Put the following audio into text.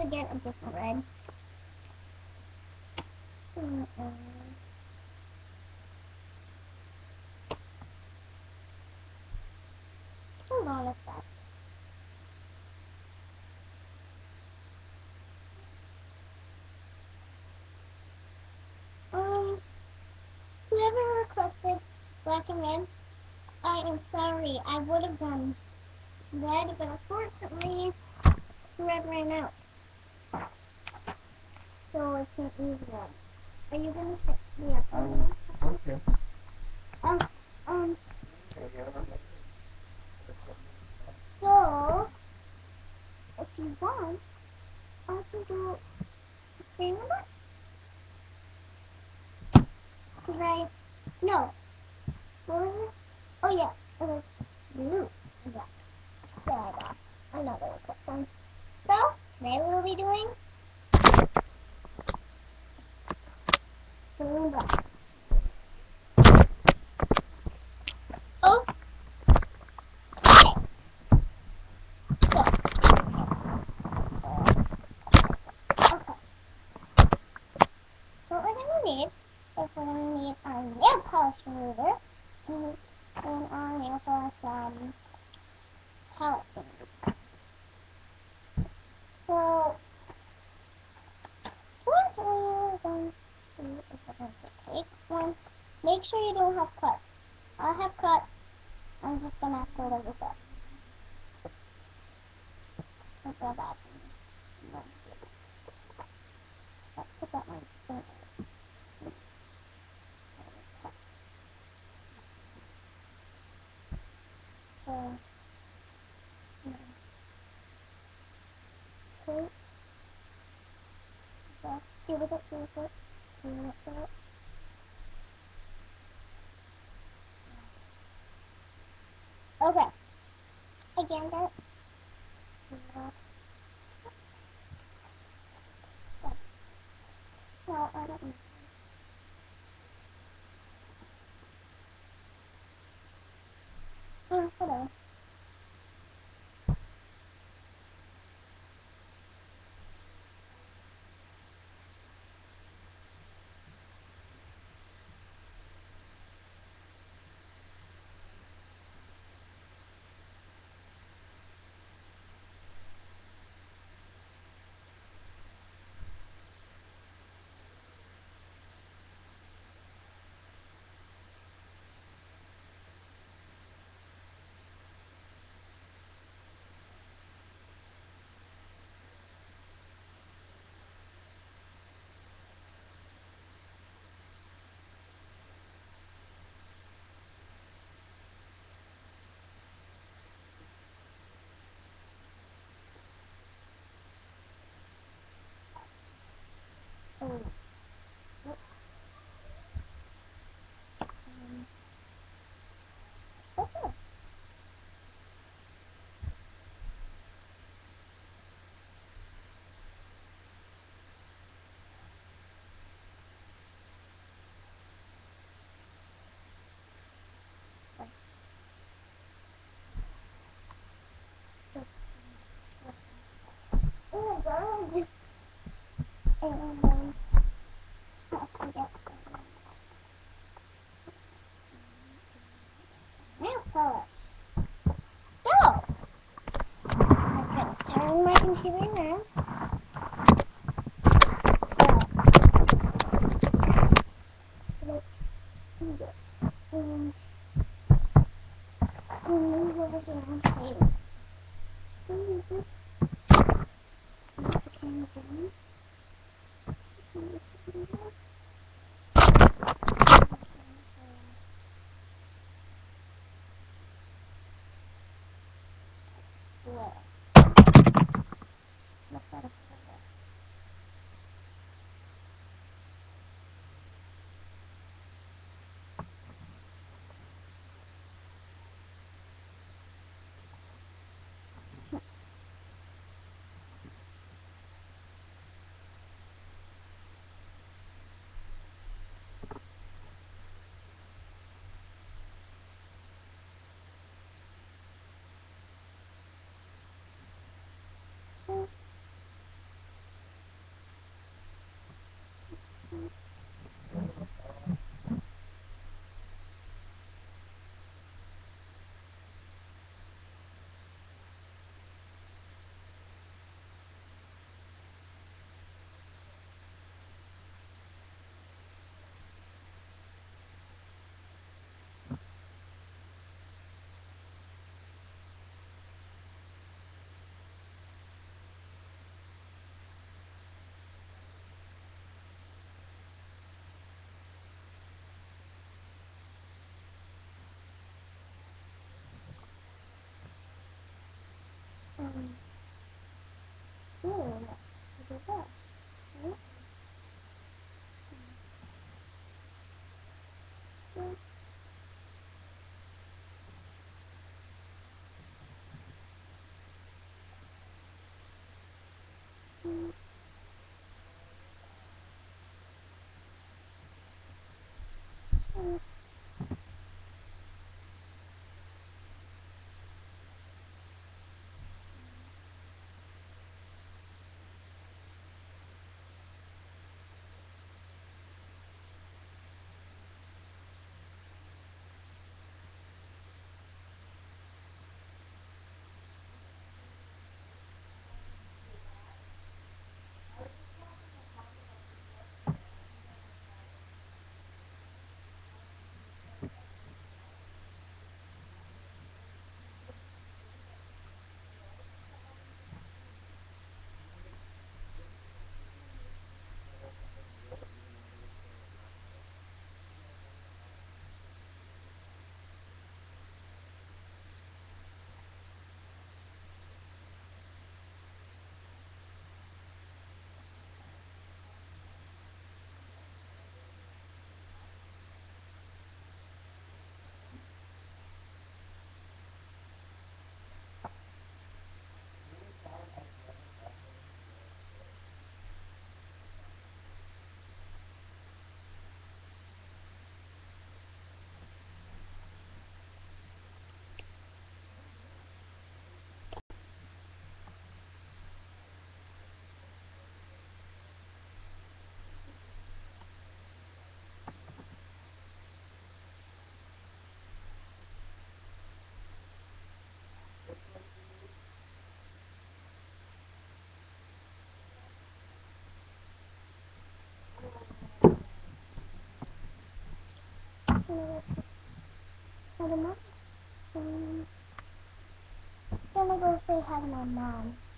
get a different red. Come on, it's that. Whoever requested black and red, I am sorry. I would have done red, but unfortunately, red ran out. So I can't use red. Are you gonna pick me up? Okay. So if you want, I can do the same one. No. What was it? Oh yeah, it was blue. Yeah. So I got another one. So today we'll be doing blue and black. Oh. Okay. So. Okay. What we're gonna need is we're gonna need our nail polish remover and our nail polish palette thing. So what we're going to do is we're going to take one. Make sure you don't have cuts. I have cuts. I'm just gonna sort of this up. Let's grab that. Let's put that one. So, okay. So, give it a Okay. Again, guys. No, I don't need. Hello. Oh. Okay. Oh my god. And Ooh, look at that. Okay. Hi to mom. Gonna go say hi to my mom.